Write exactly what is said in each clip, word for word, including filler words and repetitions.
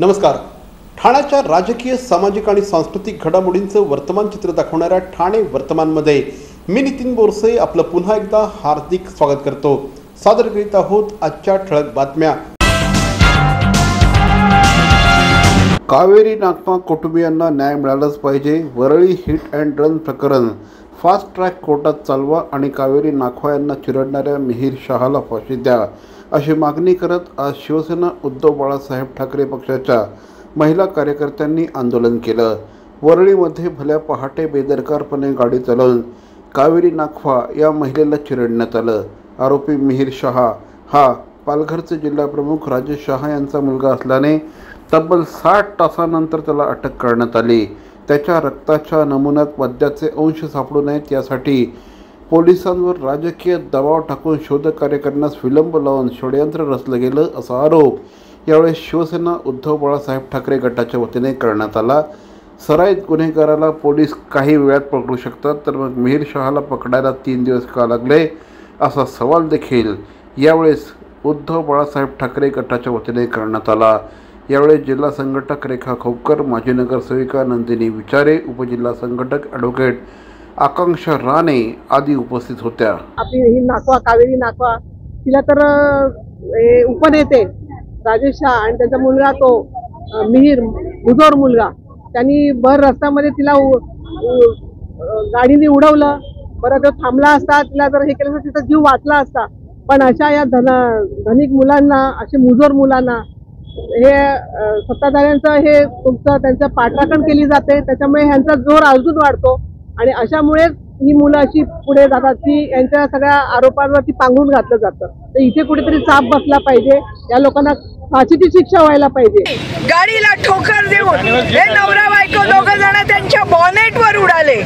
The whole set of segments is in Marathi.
नमस्कार. ठाण्याच्या राजकीय, सामाजिक आणि सांस्कृतिक घडामोडींचं वर्तमान चित्र दाखवणाऱ्या ठाणे वर्तमानमध्ये मी नितीन बोरसे आपलं पुन्हा एकदा हार्दिक स्वागत करतो. सादर करीत आहोत आजच्या ठळक बातम्या. कावेरी नागमा कुटुंबियांना न्याय मिळालाच पाहिजे. वरळी हिट अँड रन प्रकरण फास्ट ट्रॅक कोर्टात चालवा आणि कावेरी नाखवा यांना चिरडणाऱ्या मिहीर शहाला फाशी द्या अशी मागणी करत आज शिवसेना उद्धव बाळासाहेब ठाकरे पक्षाच्या महिला कार्यकर्त्यांनी आंदोलन केलं. वरळीमध्ये भल्या पहाटे बेदरकारपणे गाडी चालवून कावेरी नाखवा या महिलेला चिरडण्यात आलं. आरोपी मिहीर शहा हा पालघरचे जिल्हाप्रमुख राजेश शहा यांचा मुलगा असल्याने तब्बल साठ तासानंतर त्याला अटक करण्यात आली. त्याच्या रक्ताच्या नमुन्यात मद्याचे अंश सापडू नयेत यासाठी पोलिसांवर राजकीय दबाव टाकून शोधकार्य करण्यास विलंब लावून षडयंत्र रचलं गेलं असा आरोप यावेळी शिवसेना उद्धव बाळासाहेब ठाकरे गटाच्या वतीने करण्यात आला. सराईत गुन्हेगाराला पोलीस काही वेळात पकडू शकतात, तर मग मिहीर शहाला पकडायला तीन दिवस का लागले असा सवाल देखील यावेळेस उद्धव बाळासाहेब ठाकरे गटाच्या वतीने करण्यात आला. यावेळी जिल्हा संघटक रेखा खोपकर, माजी नगरसेविका नंदिनी विचारे, उपजिल्हा संघटक ॲडव्होकेट आकांक्षा राणे आदी उपस्थित होत्या. आपली ही नाखवा कावेरी नाखवा तिला तर उपनेते राजेश शहा आणि त्यांचा मुलगा तो मिहीर मुजोर मुलगा त्यांनी भर रस्त्यामध्ये तिला गाडीने उडवलं. बरं तो थांबला असता, तिला जर हे केलं तर तिचा जीव वाचला असता. पण अशा या धन धनिक मुलांना, असे मुजोर मुलांना हे सत्ताधाऱ्यांचं हे तुमचं त्यांचं पाठराखण केली जाते. त्याच्यामुळे ह्यांचा जोर अजून वाढतो आणि अशामुळेच ही मुलं अशी पुढे जातात की यांच्या सगळ्या आरोपांवरती पांघरून घातलं जातं. तर इथे कुठेतरी चाप बसला पाहिजे. या लोकांना फाशीची शिक्षा व्हायला पाहिजे. गाडीला ठोकर देऊन हे नवरा बायको दोघं जण त्यांच्या बॉनेटवर उडाले.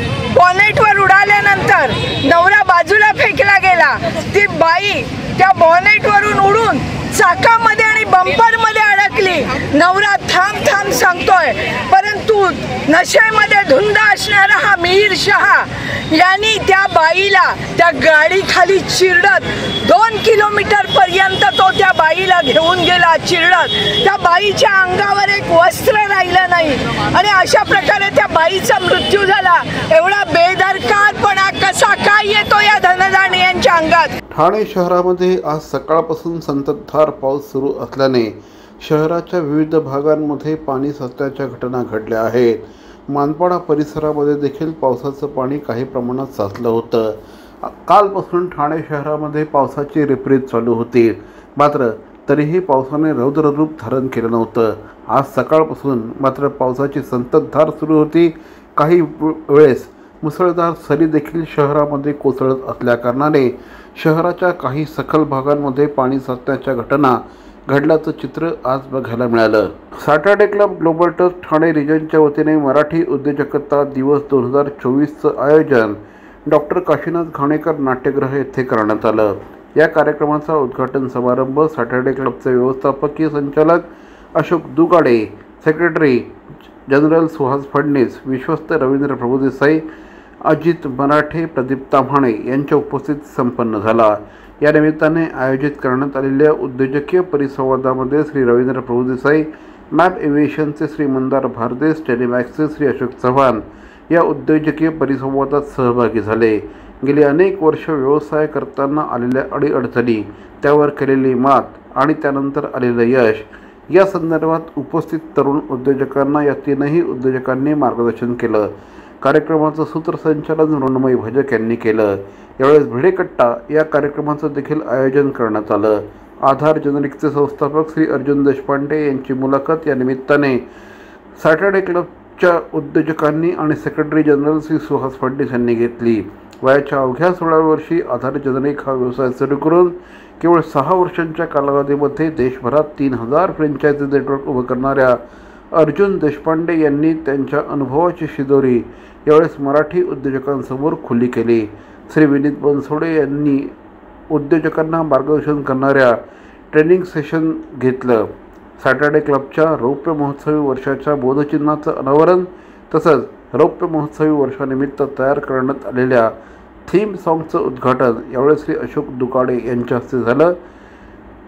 बॉनेटवर उडाल्यानंतर नवरा बाजूला फेकला गेला. ती बाई त्या बॉनेटवरून उडून चाकामध्ये आणि बंपरमध्ये अडकली. नवरा थांब थांब सांगतोय, परंतु नशेमध्ये धुंद असणारा हा मिहीर शहा यांनी त्या बाईला त्या गाडीखाली चिरडत दोन किलोमीटर पर्यंत तो त्या बाईला घेऊन गेला चिरडत. त्या बाईच्या अंगावर एक वस्त्र राहिलं नाही आणि अशा प्रकारे त्या बाईचा मृत्यू झाला. एवढा बेदरकारपणा कसा काय येतो या धनदाणी यांच्या अंगात. ठाणे शहरामध्ये आज सकाळपासून संततधार पाऊस सुरू असल्याने शहराच्या विविध भागांमध्ये पाणी साचल्याच्या घटना घडल्या आहेत. मानपाडा परिसरामध्ये देखील पावसाचं पाणी काही प्रमाणात साचलं होतं. कालपासून ठाणे शहरामध्ये पावसाची रिपरिप चालू होती, मात्र तरीही पावसाने रौद्ररूप धारण केलं नव्हतं. आज सकाळपासून मात्र पावसाची संततधार सुरू होती. काही वेळेस मुसळधार सरी देखील शहरामध्ये कोसळत असल्याकारणाने शहराच्या काही सखल भागांमध्ये पाणी साचण्याच्या घटना घडल्याचं चित्र आज बघायला मिळालं. Saturday club global trust Thane रिजनच्या वतीने मराठी उद्योजकता दिवस दोन हजार चोवीसचं आयोजन डॉक्टर काशीनाथ घाणेकर नाट्यगृह येथे करण्यात आलं. या कार्यक्रमाचा उद्घाटन समारंभ सॅटर्डे क्लबचे व्यवस्थापकीय संचालक अशोक दुगाडे, सेक्रेटरी जनरल सुहास फडणीस, विश्वस्त रवींद्र प्रभुदेसाई, अजित मराठे, प्रदीप ताम्हाणे यांच्या उपस्थितीत संपन्न झाला. या निमित्ताने आयोजित करण्यात आलेल्या उद्योजकीय परिसंवादामध्ये श्री रवींद्र प्रभुदेसाई, मॅप एव्हिएशनचे श्री मंदार भारदेस, टेलिमॅक्सचे श्री अशोक चव्हाण या उद्योजकीय परिसंवादात सहभागी झाले. गेली अनेक वर्ष व्यवसाय करताना आलेल्या अडीअडचणी, त्यावर केलेली मात आणि त्यानंतर आलेलं यश या संदर्भात उपस्थित तरुण उद्योजकांना या तीनही उद्योजकांनी मार्गदर्शन केलं. कार्यक्रमाचं सूत्रसंचालन मृण्मयी भजक यांनी केलं. यावेळेस भिडेकट्टा या कार्यक्रमाचं देखील आयोजन करण्यात आलं. आधार जेनेरिकचे संस्थापक श्री अर्जुन देशपांडे यांची मुलाखत या निमित्ताने सॅटर्डे क्लबच्या उद्योजकांनी आणि सेक्रेटरी जनरल श्री सुहास फडणीस यांनी घेतली. वयाच्या अवघ्या सोळाव्या वर्षी आधार जेनेरिक हा व्यवसाय सुरू करून केवळ सहा वर्षांच्या कालावधीमध्ये देशभरात तीन हजार फ्रँचायझी नेटवर्क उभं करणाऱ्या अर्जुन देशपांडे यांनी त्यांच्या अनुभवाची शिदोरी यावेळेस मराठी उद्योजकांसमोर खुली केली. श्री विनीत बनसोडे यांनी उद्योजकांना मार्गदर्शन करणाऱ्या ट्रेनिंग सेशन घेतलं. सॅटर्डे क्लबच्या रौप्य महोत्सवी वर्षाच्या बोधचिन्हाचं अनावरण तसंच रौप्य महोत्सवी वर्षानिमित्त तयार करण्यात आलेल्या थीम सॉंगचं उद्घाटन यावेळी श्री अशोक दुगाडे यांच्या हस्ते झालं.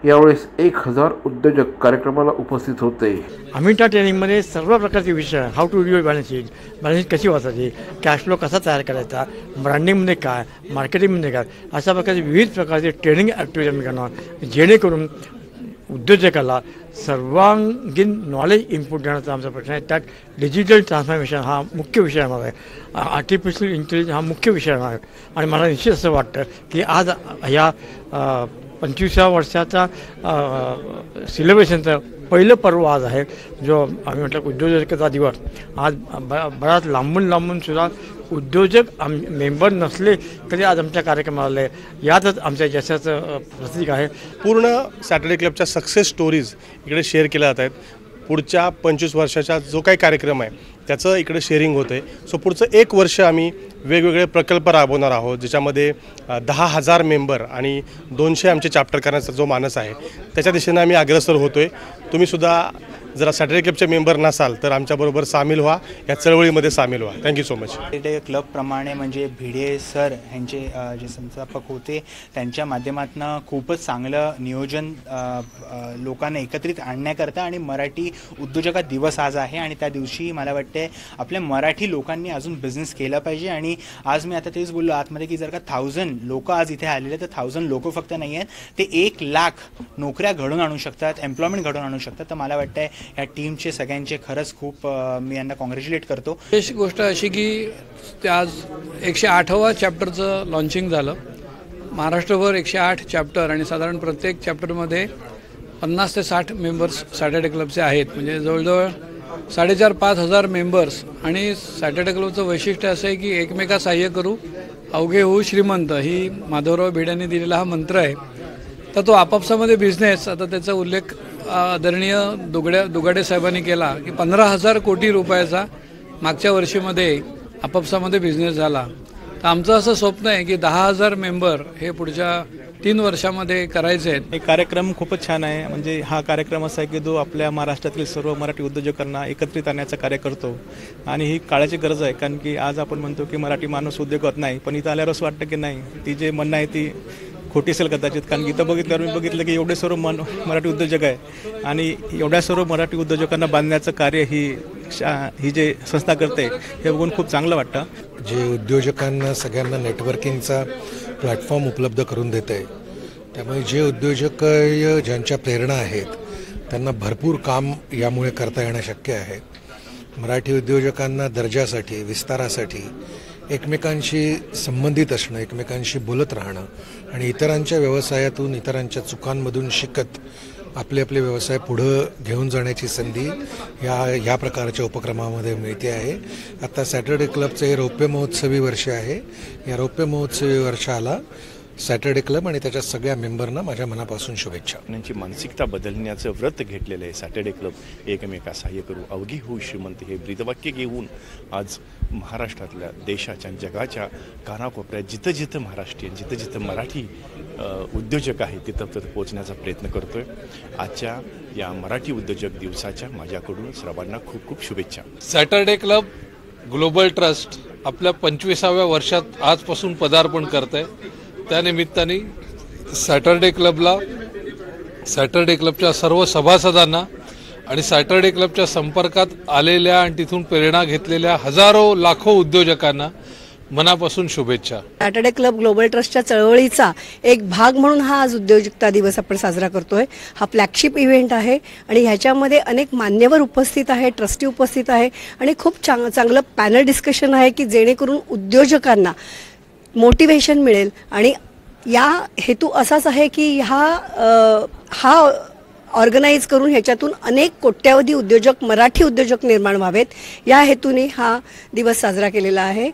यावेळेस एक हजार उद्योजक कार्यक्रमाला उपस्थित होते. आम्ही त्या ट्रेनिंगमध्ये सर्व प्रकारचे विषय, how to do balance sheet, balance sheet कशी वाचायची, कॅश फ्लो कसा तयार करायचा, ब्रँडिंगमध्ये काय, मार्केटिंगमध्ये काय, अशा प्रकारचे विविध प्रकारचे ट्रेनिंग ॲक्टिव्हिटी आम्ही करणार, जेणेकरून उद्योजकाला सर्वांगीण नॉलेज इनपुट देण्याचा आमचा प्रश्न आहे. त्यात डिजिटल ट्रान्सफॉर्मेशन हा मुख्य विषय येणार आहे, आर्टिफिशियल इंटेलिजन्स हा मुख्य विषय येणार आहे. आणि मला निश्चित असं वाटतं की आज ह्या पंचवीसव्या वर्षाचा सेलिब्रेशनचं पहिलं पर्व आज आहे, जो आम्ही म्हटलं उद्योजकता दिवस. आज ब बराच लांबून लांबून सुद्धा उद्योजक आम मेंबर नसले तरी आज आमच्या कार्यक्रमाला आले. यातच आमच्या यशाचं प्रतीक आहे. पूर्ण सॅटर्डे क्लबच्या सक्सेस स्टोरीज इकडे शेअर केल्या जात आहेत. पुढच्या पंचवीस वर्षाचा जो काही कार्यक्रम आहे त्याचं इकडे शेअरिंग होतं आहे. सो पुढचं एक वर्ष आम्ही वेगवेगळे प्रकल्प राबवणार आहोत, ज्याच्यामध्ये दहा हजार मेंबर आणि दोनशे आमचे चॅप्टर करण्याचा जो मानस आहे त्याच्या दिशेने आम्ही अग्रेसर होतो आहे. तुम्हीसुद्धा जरा सॅटर्डे क्लबचे मेंबर नसाल तर आमच्याबरोबर सामील व्हा, या चळवळीमध्ये सामील व्हा. Thank you so much. सॅटर्डे क्लबप्रमाणे म्हणजे भिडे सर यांचे जे संस्थापक होते त्यांच्या माध्यमातून खूपच चांगलं नियोजन लोकांना एकत्रित आणण्याकरता आणि मराठी उद्योजका दिवस आज आहे. आणि त्या दिवशी मला वाटते आपल्या मराठी लोकांनी अजून बिझनेस केला पाहिजे. आणि आज मी आता तेच बोललो आतमध्ये की जर का थाउजंड लोक आज इथे आलेले तर थाउजंड लोक फक्त नाही आहेत, ते एक लाख नोकऱ्या घडून आणू शकतात, एम्प्लॉयमेंट घडून आणू शकतात. तर मला वाटतं या टीमचे सगळ्यांचे खरंच खूप मी यांना कॉंग्रॅच्युलेट करतो. विशेष गोष्ट अशी की ते आज एकशे आठवा चॅप्टरचं लॉन्चिंग झालं. महाराष्ट्रभर एकशे आठ चॅप्टर आणि साधारण प्रत्येक चॅप्टरमध्ये पन्नास ते साठ मेंबर्स सॅटर्डे क्लबचे आहेत. म्हणजे जवळजवळ साडेचार पाच हजार मेंबर्स. आणि सॅटर्डे क्लबचं वैशिष्ट्य असं आहे की एकमेका सहाय्य करू अवघे होऊ श्रीमंत, ही माधवराव भिडे यांनी दिलेला हा मंत्र आहे. तर तो आपापसामध्ये बिझनेस, आता त्याचा उल्लेख आदरणीय दुगड्या दुगाडे साहेबांनी केला की पंधरा हजार कोटी रुपयाचा मागच्या वर्षीमध्ये आपापसामध्ये बिझनेस झाला. तर आमचं असं स्वप्न आहे की दहा हजार मेंबर हे पुढच्या तीन वर्षामध्ये करायचे आहेत. हे कार्यक्रम खूपच छान आहे. म्हणजे हा कार्यक्रम असा आहे की जो आपल्या महाराष्ट्रातील सर्व मराठी उद्योजकांना एकत्रित आणण्याचं कार्य करतो. आणि ही काळाची गरज आहे, कारण की आज आपण म्हणतो की मराठी माणूस उद्योगात नाही, पण इथं आल्यावर असं वाटतं की नाही, ती जे म्हणणं आहे ती खोटी असेल कदाचित. कारण की इथं बघितल्यावर मी बघितलं की एवढे सर्व मन मराठी उद्योजक आहे आणि एवढ्या सर्व मराठी उद्योजकांना बांधण्याचं कार्य ही शा ही जे संस्था करते हे बघून खूप चांगलं वाटतं. जे उद्योजकांना सगळ्यांना नेटवर्किंगचा प्लॅटफॉर्म उपलब्ध करून देत आहे, त्यामुळे जे उद्योजक ज्यांच्या प्रेरणा आहेत त्यांना भरपूर काम यामुळे करता येणं शक्य आहे. मराठी उद्योजकांना दर्जासाठी, विस्तारासाठी एकमेकांशी संबंधित असणं, एकमेकांशी बोलत राहणं आणि इतरांच्या व्यवसायातून, इतरांच्या चुकांमधून शिकत आपले आपले व्यवसाय पुढं घेऊन जाण्याची संधी ह्या ह्या प्रकारच्या उपक्रमामध्ये मिळते आहे. आता सॅटर्डे क्लबचं हे रौप्य महोत्सवी वर्ष आहे. या रौप्य महोत्सवी वर्षाला सॅटर्डे क्लब आणि त्याच्या सगळ्या मेंबरना माझ्या मनापासून शुभेच्छा. त्यांची मानसिकता बदलण्याचं व्रत घेतलेलं आहे सॅटर्डे क्लब. एकमेका सहाय्य करू अवघी होऊ श्रीमंत हे ब्रीदवाक्य घेऊन आज महाराष्ट्रातल्या, देशाच्या, जगाच्या कानाकोपऱ्यात जिथं जिथं महाराष्ट्रीयन, जिथं जिथं मराठी उद्योजक आहे तिथं तिथं पोहोचण्याचा प्रयत्न करतो आहे. आजच्या या मराठी उद्योजक दिवसाच्या माझ्याकडून सर्वांना खूप खूप शुभेच्छा. सॅटर्डे क्लब ग्लोबल ट्रस्ट आपल्या पंचवीसाव्या वर्षात आजपासून पदार्पण करत आहे. त्यानिमित्ताने सॅटर्डे क्लबला, सॅटर्डे क्लबच्या सर्व सभासदांना आणि सॅटर्डे क्लबच्या संपर्कात आलेल्या आणि तिथून प्रेरणा घेतलेल्या हजारो लाखो उद्योजकांना मनापासून शुभेच्छा. सॅटर्डे क्लब ग्लोबल ट्रस्टच्या चळवळीचा एक भाग म्हणून हा आज उद्योजकता दिवस आपण साजरा करतोय. हा फ्लॅगशिप इव्हेंट आहे आणि ह्याच्यामध्ये अनेक मान्यवर उपस्थित आहे, ट्रस्टी उपस्थित आहे आणि खूप चांग चांगलं पॅनल डिस्कशन आहे की जेणेकरून उद्योजकांना मोटिवेशन मिळेल. आणि या हेतू असाच आहे की हा हा ऑर्गनाईज करून ह्याच्यातून अनेक कोट्यावधी उद्योजक, मराठी उद्योजक निर्माण व्हावेत या हेतूने हा दिवस साजरा केलेला आहे.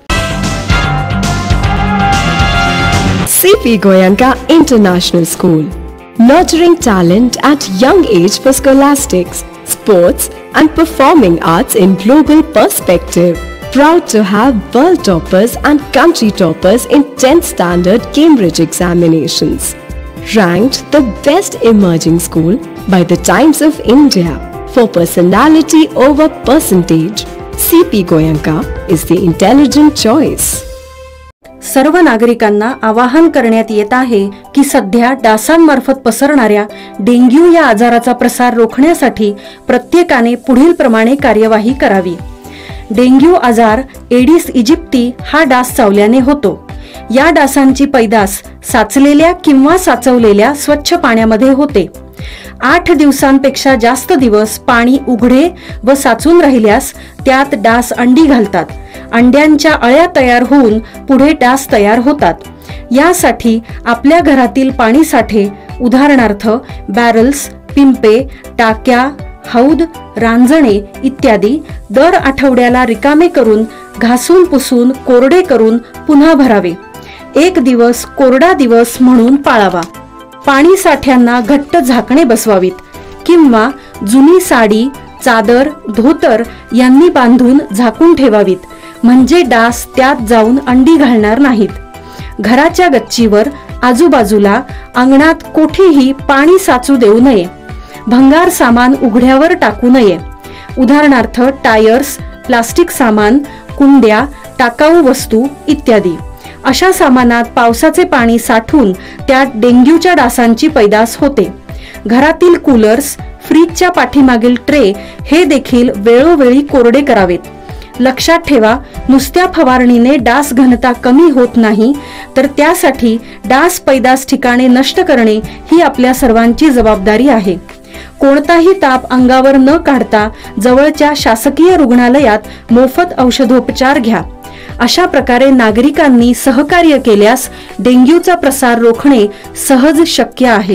C P Goenka International School, nurturing talent at young age for scholastics, sports and performing arts in global perspective. Proud to have world toppers and country toppers in tenth standard Cambridge examinations. Ranked the best emerging school by the Times of India for personality over percentage. C P Goenka is the intelligent choice. सर्व नागरिकांना आवाहन करण्यात येत आहे की सध्या डासांमार्फत पसरणाऱ्या डेंग्यू या आजाराचा प्रसार रोखण्यासाठी प्रत्येकाने पुढील प्रमाणे कार्यवाही करावी। डेंग्यू आजार एडिस इजिप्ती हा डास चावल्याने होतो। या डासांची पैदास साचलेल्या किंवा साचवलेल्या स्वच्छ पाण्यामध्ये होते। आठ दिवसांपेक्षा जास्त दिवस पाणी उघडे व साचून राहिल्यास त्यात डास अंडी घालतात। अंड्यांच्या अळ्या तयार होऊन पुढे डास तयार होतात। यासाठी आपल्या घरातील पाणी साठे उदाहरणार्थ बॅरल्स, पिंपे, टाक्या, हौद, रांजणे इत्यादी दर आठवड्याला रिकामे करून घासून पुसून कोरडे करून पुन्हा भरावे। एक दिवस कोरडा दिवस म्हणून पाळावा। पाणी साठ्यांना घट्ट झाकणे बसवावीत किंवा जुनी साडी, चादर, धोतर यांनी बांधून झाकून ठेवावीत, म्हणजे डास त्यात जाऊन अंडी घालणार नाहीत। घराच्या गच्चीवर आजूबाजूला अंगणात कोठेही पाणी साचू देऊ नये। भंगार सामान उघड्यावर टाकू नये, उदाहरणार्थ टायर्स, प्लास्टिक सामान, कुंड्या, टाकाऊ वस्तू इत्यादी। अशा सामानात पावसाचे पाणी साठून त्यात डेंग्यूच्या डासांची पैदास होते। घरातील कूलर्स, फ्रीजच्या पाठीमागील ट्रे हे देखील वेळोवेळी कोरडे करावेत। लक्षात ठेवा, नुसत्या फवारणीने डास घनता कमी होत नाही, तर त्यासाठी डास पैदास ठिकाणे नष्ट करणे ही आपल्या सर्वांची जबाबदारी आहे। कोणताही ताप अंगावर न काढता जवळच्या शासकीय रुग्णालयात मोफत औषधोपचार घ्या। अशा प्रकारे नागरिकांनी सहकार्य केल्यास डेंग्यूचा प्रसार रोखणे सहज शक्य आहे।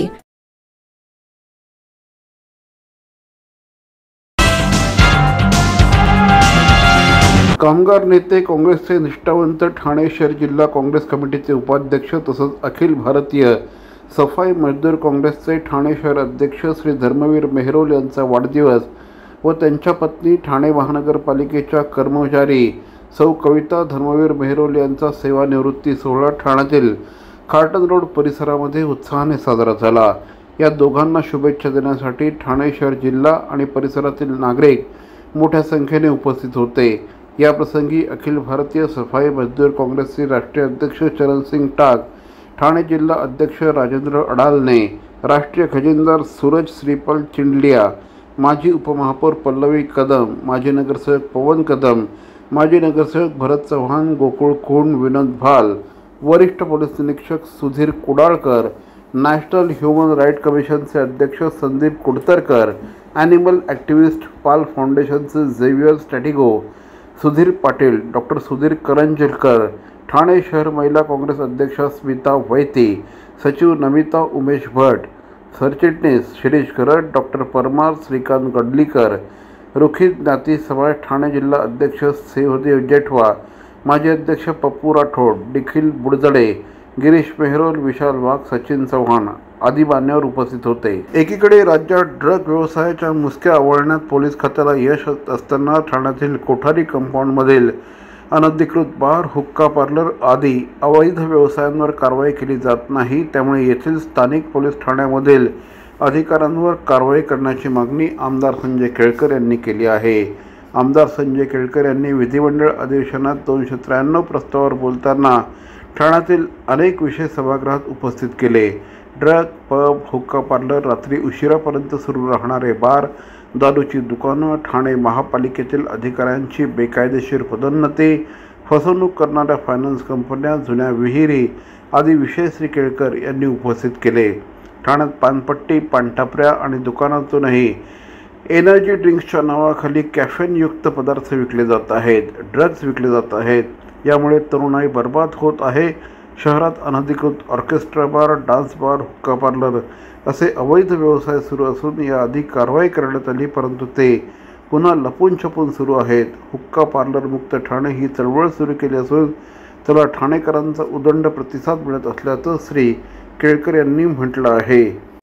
कामगार नेते, काँग्रेसचे निष्ठावंत, ठाणे शहर जिल्हा काँग्रेस कमिटीचे उपाध्यक्ष तसंच अखिल भारतीय सफाई मजदूर काँग्रेसचे ठाणे शहर अध्यक्ष श्री धर्मवीर मेहरोल यांचा वाढदिवस व त्यांच्या पत्नी ठाणे महानगरपालिकेच्या कर्मचारी सौ कविता धर्मवीर मेहरोल यांचा सेवानिवृत्ती सोहळा ठाण्यातील खार्टन रोड परिसरामध्ये उत्साहाने साजरा झाला। या दोघांना शुभेच्छा देण्यासाठी ठाणे शहर जिल्हा आणि परिसरातील नागरिक मोठ्या संख्येने उपस्थित होते। या प्रसंगी अखिल भारतीय सफाई मजदूर काँग्रेसचे राष्ट्रीय अध्यक्ष चरणसिंग टाक, ठाणे जिल्हा अध्यक्ष राजेंद्र अडालने, राष्ट्रीय खजिनदार सूरज श्रीपाल चिंडलिया, माजी उपमहापौर पल्लवी कदम, माजी नगरसेवक पवन कदम, माजी नगरसेवक भरत चव्हाण, गोकुळ खूण, विनोद भाल, वरिष्ठ पोलीस निरीक्षक Sudhir Kudalkar, national human right कमिशनचे अध्यक्ष संदीप कुडतरकर, ॲनिमल ॲक्टिव्हिस्ट पाल फाउंडेशनचे Xavier Statigo, Sudhir Patil, doctor Sudhir Karanjalkar, Thane शहर महिला काँग्रेस अध्यक्षा स्मिता वैती, सचिव नमिता उमेश भट, सरचिटणीस शिरीष गरड, डॉक्टर परमार श्रीकांत गडलीकर, रुखी ज्ञाती समाज ठाणे जिल्हा अध्यक्ष सेहदेव जेठवा, माजी अध्यक्ष पप्पू राठोड, निखिल बुडजडे, गिरीश मेहरोल, विशाल वाघ, सचिन चव्हाण आदी मान्यवर उपस्थित होते। एकीकडे राज्यात ड्रग व्यवसायाच्या मुसक्या आवळण्यात पोलीस खात्याला यश असताना ठाण्यातील कोठारी कंपाऊंडमधील अनधिकृत बार, हुक्का पार्लर आदी अवैध व्यवसायांवर कारवाई केली जात नाही। त्यामुळे येथील स्थानिक पोलीस ठाण्यामधील अधिकाऱ्यांवर कारवाई करण्याची मागणी आमदार संजय केळकर यांनी केली आहे। आमदार संजय केळकर यांनी विधिमंडळ अधिवेशनात दोनशे त्र्याण्णव प्रस्तावावर बोलताना ठाण्यातील अनेक विषय सभागृहात उपस्थित केले। ड्रग, पब, हुक्का पार्लर, रात्री उशिरापर्यंत सुरू राहणारे बार, दारूची दुकानं, ठाणे महापालिकेतील अधिकाऱ्यांची बेकायदेशीर पदोन्नती, फसवणूक करणाऱ्या फायनान्स कंपन्या, जुन्या विहिरी आदी विषय श्री केळकर यांनी उपस्थित केले। ठाण्यात पानपट्टी, पानटापऱ्या आणि दुकानातूनही एनर्जी ड्रिंक्सच्या नावाखाली कॅफेनयुक्त पदार्थ विकले जात आहेत, ड्रग्ज विकले जात आहेत। यामुळे तरुणाई बर्बाद होत आहे। शहरात अनधिकृत ऑर्केस्ट्रा बार, डान्स बार, हुक्का पार्लर असे अवैध व्यवसाय सुरू असून याआधी कारवाई करण्यात आली, परंतु ते पुन्हा लपून छपून सुरू आहेत। हुक्का पार्लर मुक्त ठाणे ही चळवळ सुरू केली असून त्याला ठाणेकरांचा उदंड प्रतिसाद मिळत असल्याचं श्री केळकर यांनी म्हटलं आहे।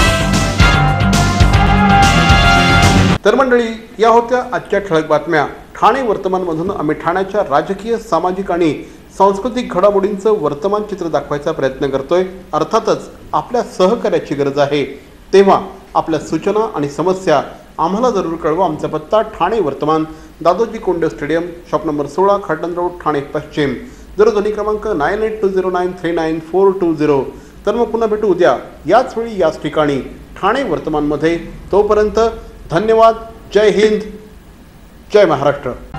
तर मंडळी, या होत्या आजच्या ठळक बातम्या। ठाणे वर्तमानमधून आम्ही ठाण्याच्या राजकीय, सामाजिक आणि सांस्कृतिक घडामोडींचं वर्तमान चित्र दाखवायचा प्रयत्न करतोय। अर्थातच आपल्या सहकार्याची गरज आहे, तेव्हा आपल्या सूचना आणि समस्या आम्हाला जरूर कळवा। आमचा पत्ता Thane Vartaman, Dadoji Konde stadium, shop number सोळा, खार्टन रोड, ठाणे पश्चिम, दूरध्वनी क्रमांक nine eight two zero nine three nine four two zero. तर मग पुन्हा भेटू उद्या याच वेळी याच ठिकाणी ठाणे वर्तमानमध्ये. तोपर्यंत धन्यवाद. जय हिंद, जय महाराष्ट्र.